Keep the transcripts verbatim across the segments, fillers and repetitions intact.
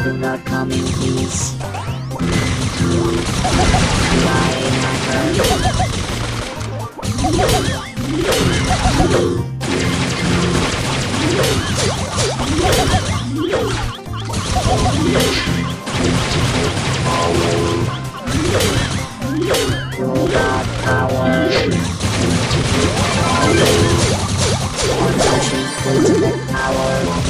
do not come in peace. Flying hacker. Robot power. Unleashing ultimate power.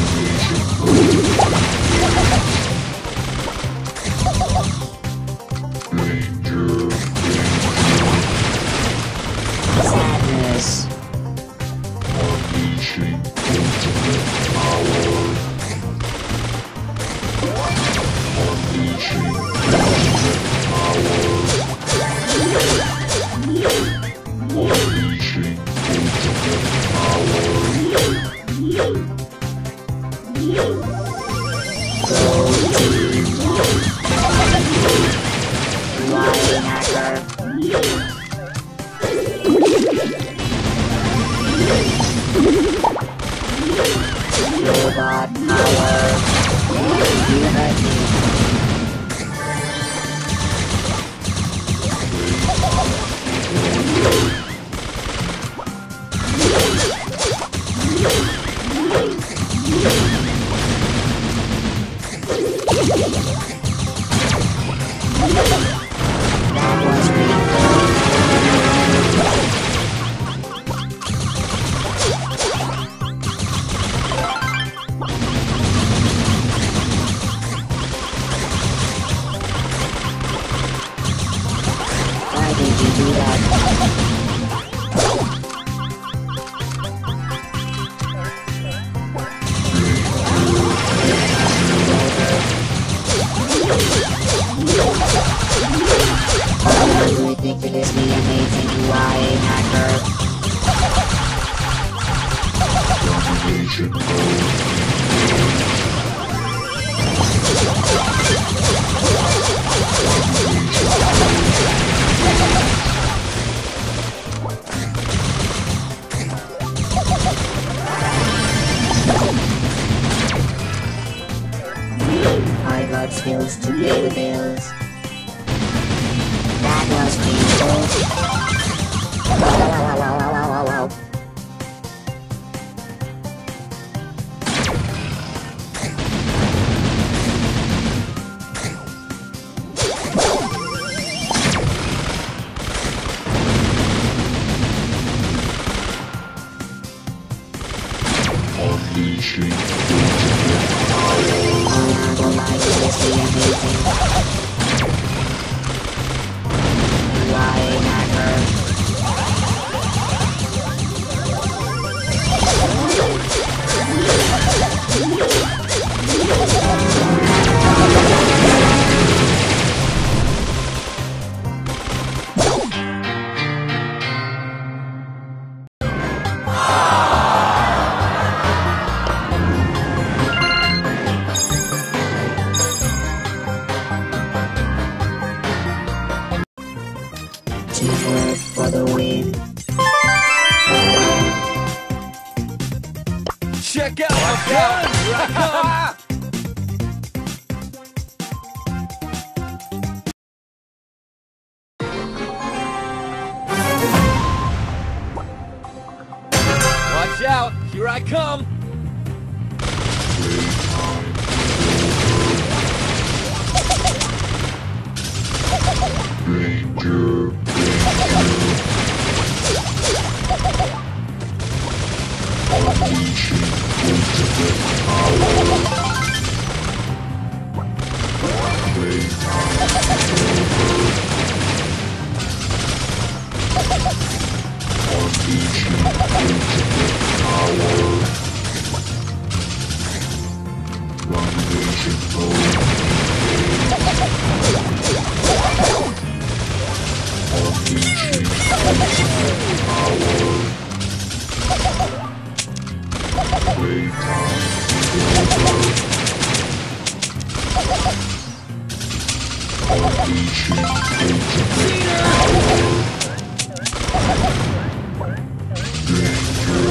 Sadness. Unleashing ultimate power. Unleashing ultimate power. Unleashing ultimate Flying hacker. Robot power. You hurt me. That was pretty cool. Why did you do that? Ridiculously amazing flying hacker. Domination mode. I got skills to pay the bills. That was painful. Wow, wow, wow, wow, wow, wow, wow. Unleashing ultimate power. Unbelievably amazing. Flying hacker. Teamwork for the win. Check out my gun! Here I come! Watch out! Here I come! Danger. Unleashing ultimate power. Playtime over. Unleashing ultimate power. Domination mode. Unleashing ultimate power. Playtime over. Unleashing ultimate power. Danger.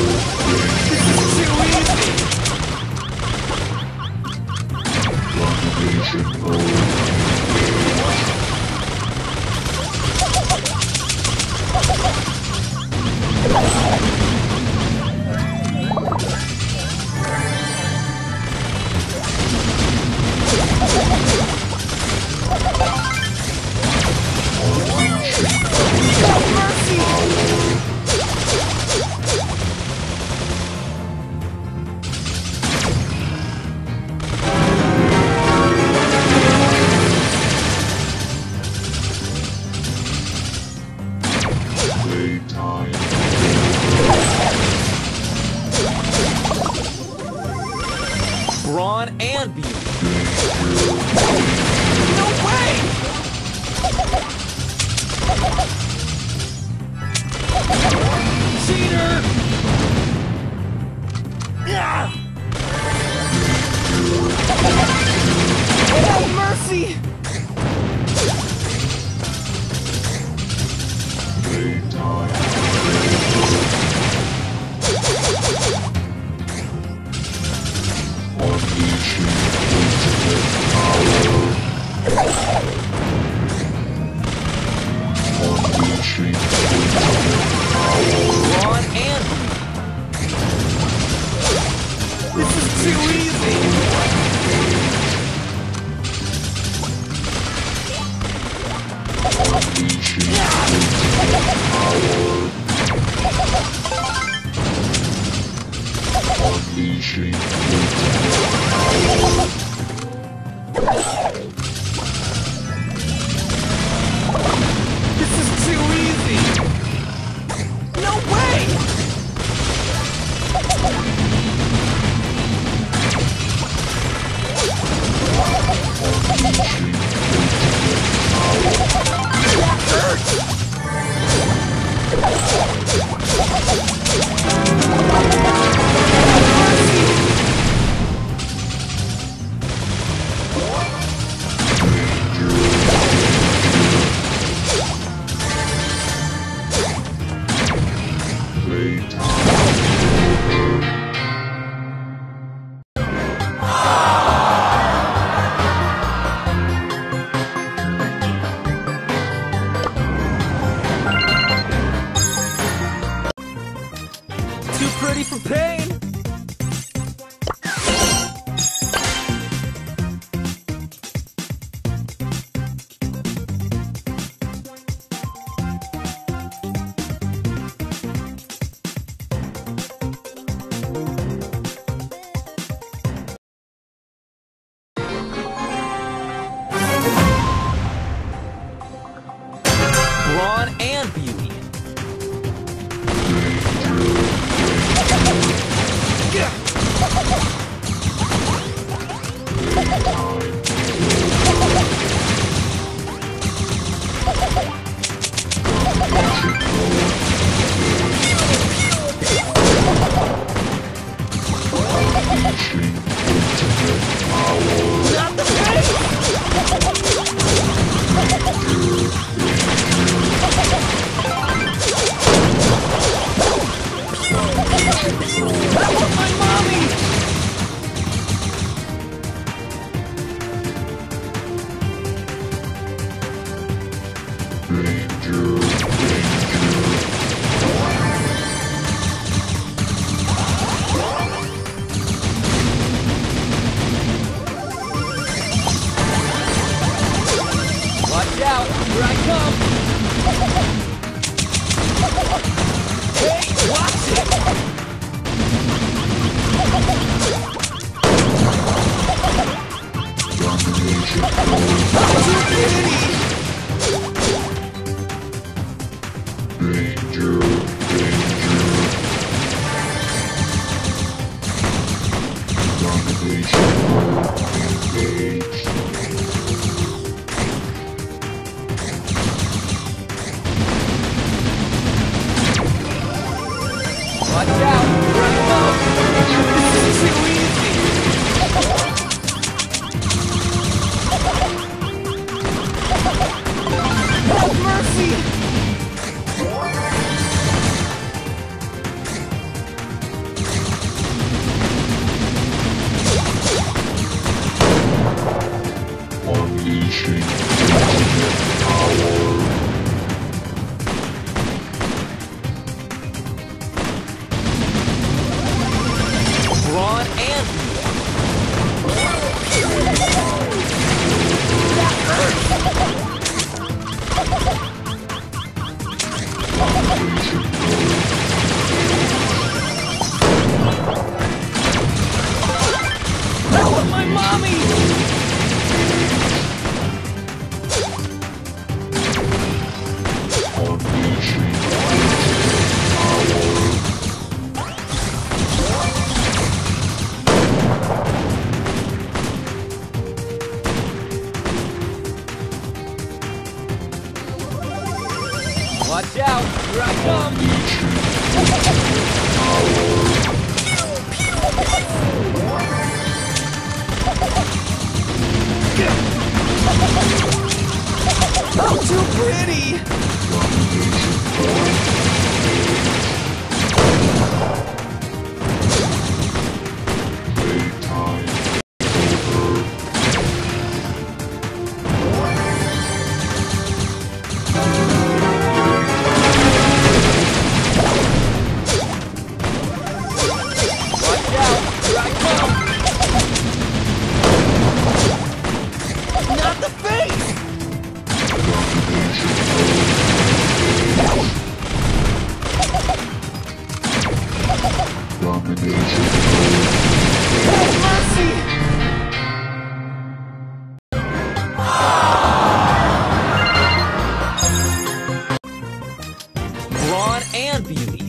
Brawn and beauty. No way! Cheater! Ah! Have mercy! Playtime. Unleashing ultimate power. Unleashing ultimate power. Brawn and beauty. This is too easy! Unleashing ultimate power. Unleashing ultimate power. This is too easy! No way! That hurts! Too pretty for pain! Brawn and beauty. Not the I want my mommy! Danger, Watch out! Here I come! Hey, watch it! danger, danger. Domination engaged. Watch out! Here I come! This is too easy! Have mercy! Unleashing ultimate power. Brawn and that hurts! I want my mommy! Domination Mercy! Brawn and beauty.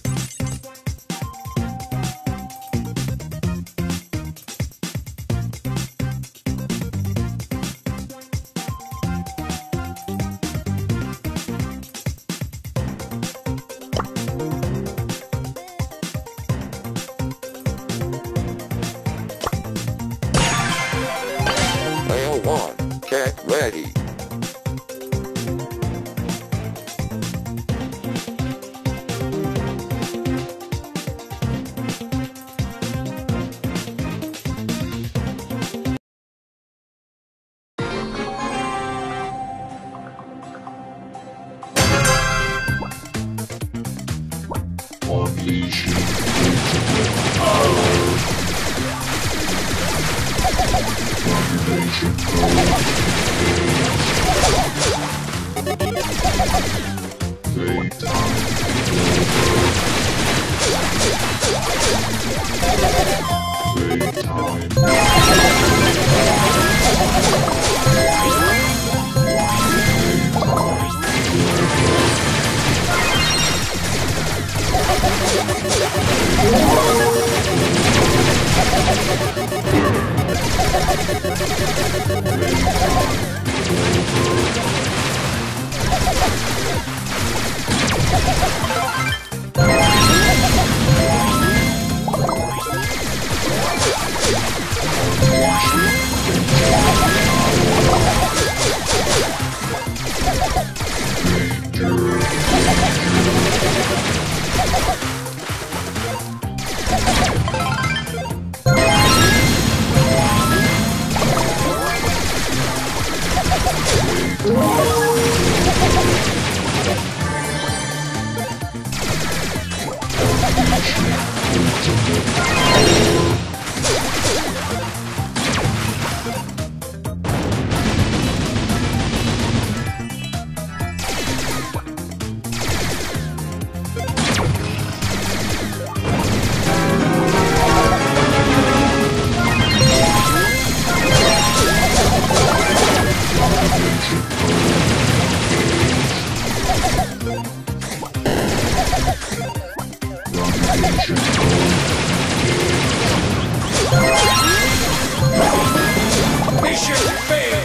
Player one, get ready. unleashing ultimate power. Domination mode. Playtime. Mission failed!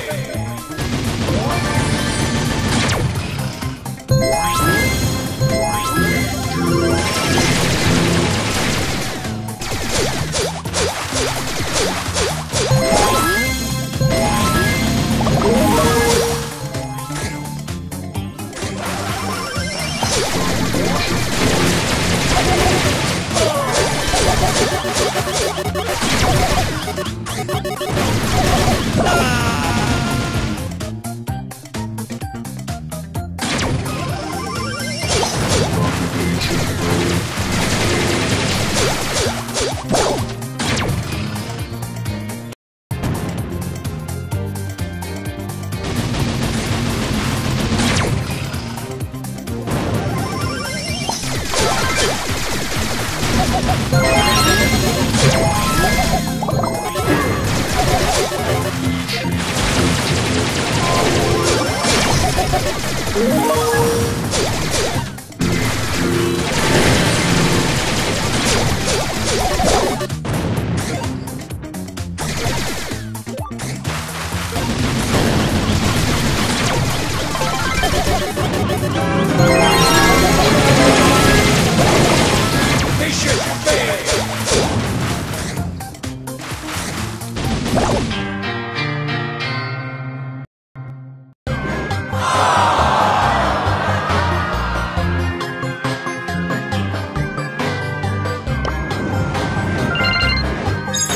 Mission failed!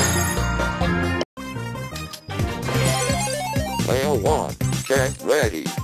Player one, get ready.